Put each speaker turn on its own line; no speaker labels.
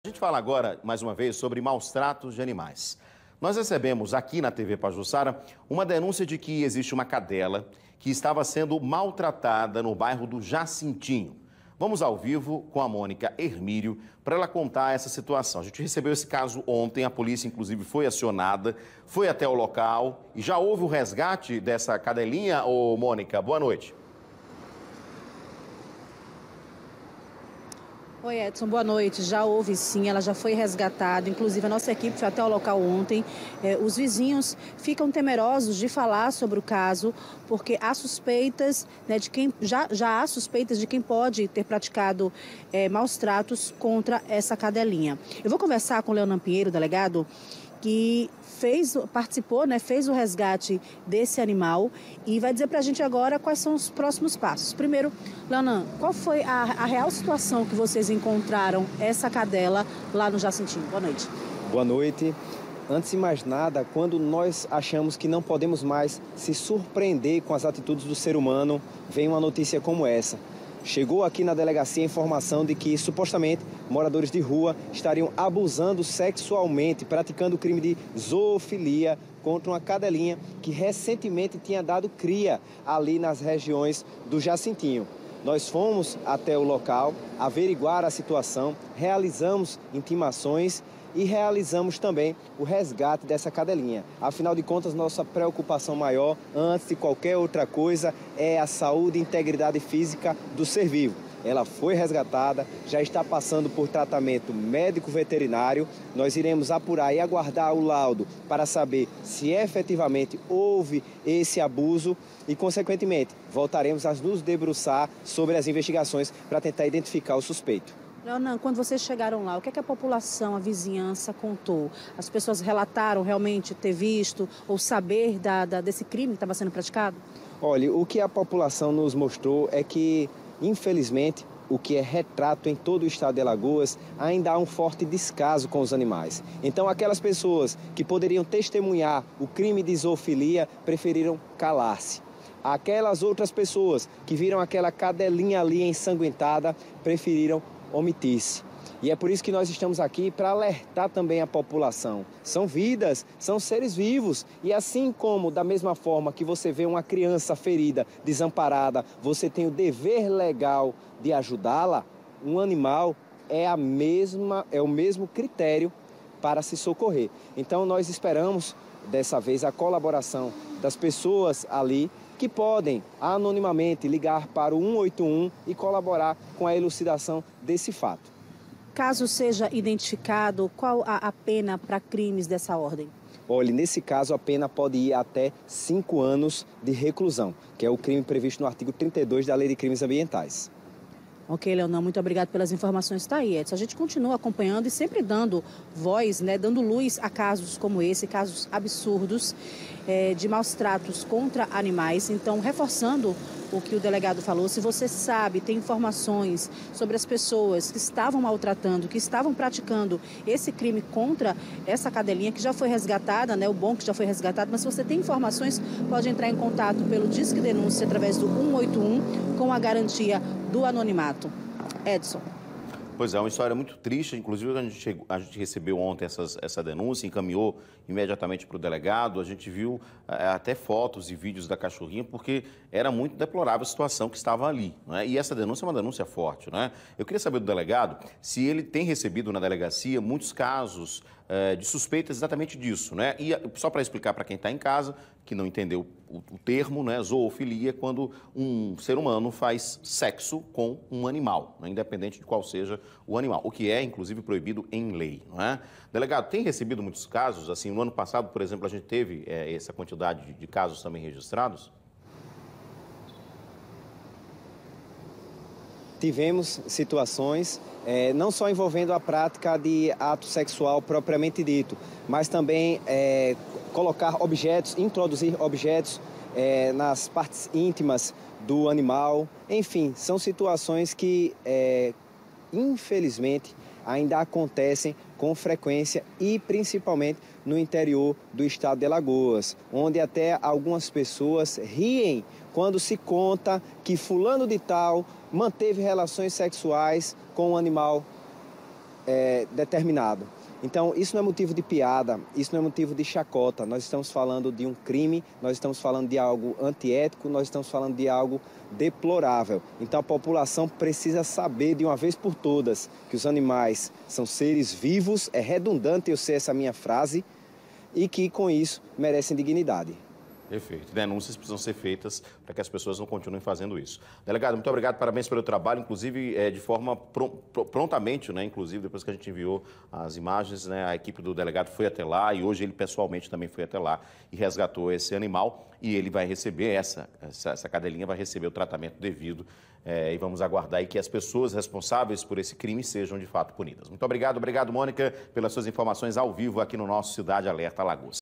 A gente fala agora, mais uma vez, sobre maus tratos de animais. Nós recebemos aqui na TV Pajuçara uma denúncia de que existe uma cadela que estava sendo maltratada no bairro do Jacintinho. Vamos ao vivo com a Mônica Hermílio para ela contar essa situação. A gente recebeu esse caso ontem, a polícia inclusive foi acionada, foi até o local e já houve o resgate dessa cadelinha. Ô Mônica, boa noite.
Oi, Edson, boa noite. Já houve sim, ela já foi resgatada. Inclusive, a nossa equipe foi até o local ontem. Os vizinhos ficam temerosos de falar sobre o caso, porque há suspeitas, né, de quem já há suspeitas de quem pode ter praticado maus tratos contra essa cadelinha. Eu vou conversar com o Leonan Pinheiro, delegado, que participou, né, fez o resgate desse animal e vai dizer pra gente agora quais são os próximos passos. Primeiro, Leonan, qual foi a real situação que vocês encontraram essa cadela lá no Jacintinho? Boa noite.
Boa noite. Antes de mais nada, quando nós achamos que não podemos mais se surpreender com as atitudes do ser humano, vem uma notícia como essa. Chegou aqui na delegacia a informação de que, supostamente, moradores de rua estariam abusando sexualmente, praticando o crime de zoofilia contra uma cadelinha que recentemente tinha dado cria ali nas regiões do Jacintinho. Nós fomos até o local, averiguar a situação, realizamos intimações e realizamos também o resgate dessa cadelinha. Afinal de contas, nossa preocupação maior, antes de qualquer outra coisa, é a saúde e integridade física do ser vivo. Ela foi resgatada, já está passando por tratamento médico-veterinário. Nós iremos apurar e aguardar o laudo para saber se efetivamente houve esse abuso e, consequentemente, voltaremos a nos debruçar sobre as investigações para tentar identificar o suspeito.
Leonan, quando vocês chegaram lá, o que é que a população, a vizinhança contou? As pessoas relataram realmente ter visto ou saber desse crime que estava sendo praticado?
Olha, o que a população nos mostrou é que, infelizmente, o que é retrato em todo o estado de Alagoas, ainda há um forte descaso com os animais. Então, aquelas pessoas que poderiam testemunhar o crime de zoofilia preferiram calar-se. Aquelas outras pessoas que viram aquela cadelinha ali ensanguentada preferiram omitir-se. E é por isso que nós estamos aqui para alertar também a população. São vidas, são seres vivos. E assim como, da mesma forma que você vê uma criança ferida, desamparada, você tem o dever legal de ajudá-la, um animal é o mesmo critério para se socorrer. Então nós esperamos, dessa vez, a colaboração das pessoas ali que podem anonimamente ligar para o 181 e colaborar com a elucidação desse fato.
Caso seja identificado, qual a pena para crimes dessa ordem?
Olha, nesse caso a pena pode ir até 5 anos de reclusão, que é o crime previsto no artigo 32 da Lei de Crimes Ambientais.
Ok, Leonan, muito obrigado pelas informações. Está aí, Edson. A gente continua acompanhando e sempre dando voz, né, dando luz a casos como esse, casos absurdos de maus tratos contra animais. Então, reforçando o que o delegado falou, se você sabe, tem informações sobre as pessoas que estavam maltratando, que estavam praticando esse crime contra essa cadelinha que já foi resgatada, né, o bom que já foi resgatado, mas se você tem informações, pode entrar em contato pelo Disque Denúncia através do 181 com a garantia do anonimato. Edson.
Pois é, uma história muito triste. Inclusive, a gente recebeu ontem essa denúncia, encaminhou imediatamente para o delegado. A gente viu até fotos e vídeos da cachorrinha, porque era muito deplorável a situação que estava ali, né? E essa denúncia é uma denúncia forte, né? Eu queria saber do delegado se ele tem recebido na delegacia muitos casos de suspeitas exatamente disso, né? E só para explicar para quem está em casa, que não entendeu o termo, né, zoofilia, quando um ser humano faz sexo com um animal, né, independente de qual seja o animal, o que é, inclusive, proibido em lei, não é? Delegado, tem recebido muitos casos, assim, no ano passado, por exemplo, a gente teve essa quantidade de casos também registrados?
Tivemos situações, não só envolvendo a prática de ato sexual propriamente dito, mas também colocar objetos, introduzir objetos nas partes íntimas do animal. Enfim, são situações que, infelizmente, ainda acontecem com frequência e principalmente no interior do estado de Alagoas, onde até algumas pessoas riem quando se conta que fulano de tal manteve relações sexuais com um animal determinado. Então, isso não é motivo de piada, isso não é motivo de chacota. Nós estamos falando de um crime, nós estamos falando de algo antiético, nós estamos falando de algo deplorável. Então, a população precisa saber de uma vez por todas que os animais são seres vivos, é redundante eu ser essa minha frase, e que, com isso, merecem dignidade.
Perfeito. Denúncias precisam ser feitas para que as pessoas não continuem fazendo isso. Delegado, muito obrigado, parabéns pelo trabalho, inclusive de forma prontamente, né? Inclusive depois que a gente enviou as imagens, né? A equipe do delegado foi até lá e hoje ele pessoalmente também foi até lá e resgatou esse animal e ele vai receber essa cadelinha vai receber o tratamento devido e vamos aguardar aí que as pessoas responsáveis por esse crime sejam de fato punidas. Muito obrigado, Mônica, pelas suas informações ao vivo aqui no nosso Cidade Alerta Alagoas.